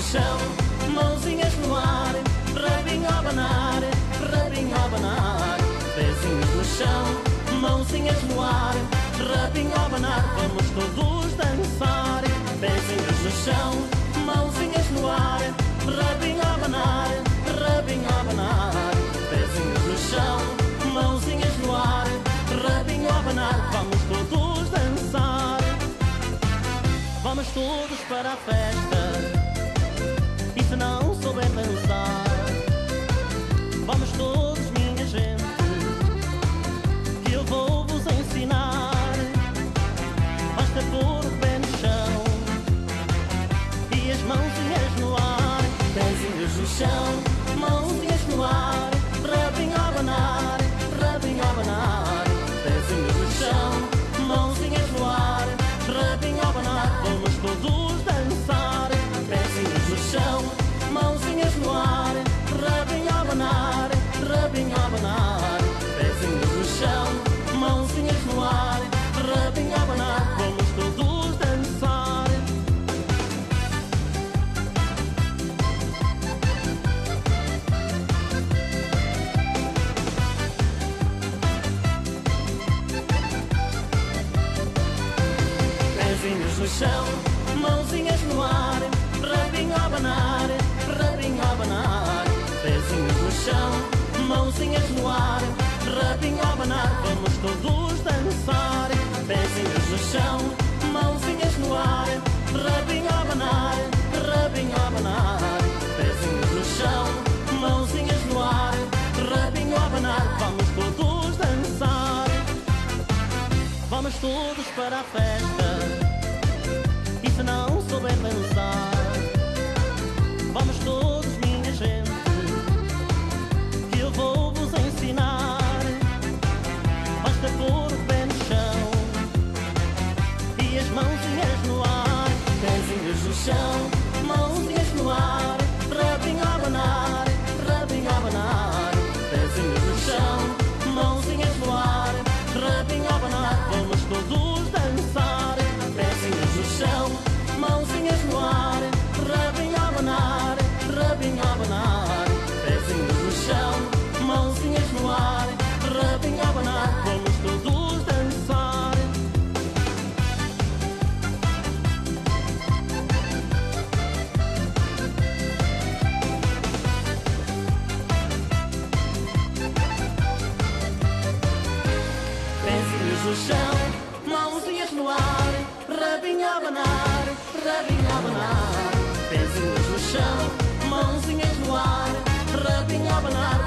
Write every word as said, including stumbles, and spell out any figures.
chão, mãozinhas no ar, rabinho a abanar, rabinho a abanar. Pezinhos no chão, mãozinhas no ar, rabinho a abanar. Vamos todos dançar. Pezinhos no chão, mãozinhas no ar, rabinho a abanar, rabinho a abanar. Pezinhos no chão, mãozinhas no ar, rabinho a abanar. Vamos todos dançar. Vamos todos para a festa. E se não souber dançar, vamos todos, minha gente, que eu vou vos ensinar. Basta pôr o pé no chão e as mãozinhas no ar. Pezinhos no chão, mãozinhas no ar, rabinho a abanar, rabinho a abanar. Pezinhos no chão, mãozinhas no ar, rabinho a abanar. Vamos todos dançar. Pezinhos no chão, mãozinhas no ar, rabinho a abanar, rabinho a abanar. Pezinhos no chão, mãozinhas no ar, rabinho a abanar. Vamos todos dançar. Pezinhos no chão, mãozinhas no ar, rabinho a abanar, rabinho a abanar. Pezinhos no chão, mãozinhas no ar, rabinho a abanar. Vamos todos dançar. Pezinhos no chão, mãozinhas no ar, rabinho a abanar, rabinho a abanar. Pezinhos no chão, mãozinhas no ar, rabinho a abanar. Vamos todos dançar. Vamos todos para a festa. E se não souber dançar, vamos todos, minha gente, que eu vou vos ensinar. Basta pôr o pé no chão e as mãozinhas no ar. Pezinhos no chão, mãozinhas no ar, rabinho a abanar, rabinho a abanar. Pezinhos no chão, mãozinhas no ar, rabinho a abanar. Vamos todos dançar. Pezinhos no chão, mãozinhas no ar, rabinho a abanar, rabinho a abanar. Pezinhos no chão, mãozinhas no ar, rabinho a abanar. Vamos todos dançar. Pezinhos no chão, mãozinhas no ar, rabinho a abanar, rabinho a abanar. Pezinhos no chão, mãozinhas no ar, rabinho a abanar.